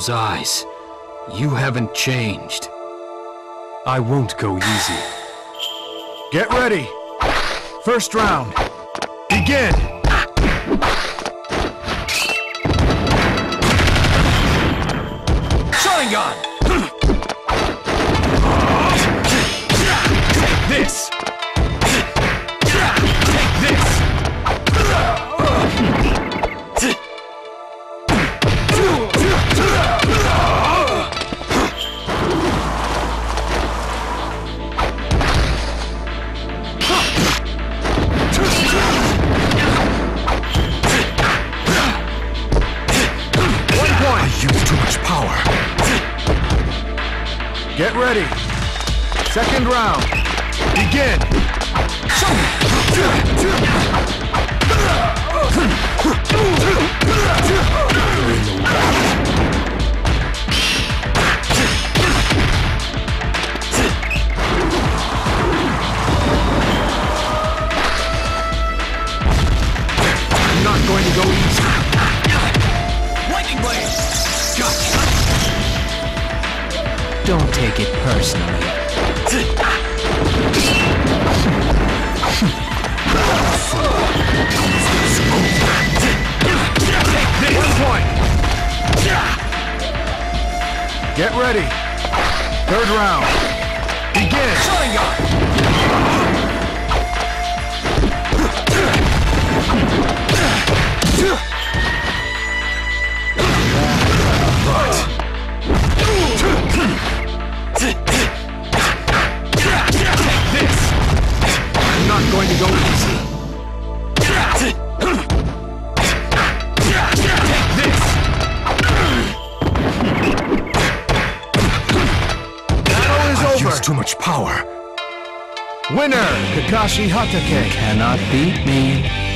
those eyes. You haven't changed. I won't go easy. Get ready! First round. Begin! Sharingan! Take this! Take this! Get ready. Second round. Begin. I'm not going to go easy. Lightning blade. Gotcha. Don't take it personally. One point. Get ready. Third round. Begin. I'm not going to go easy. Battle is over. Used too much power. Winner, Kakashi Hatake. You cannot beat me.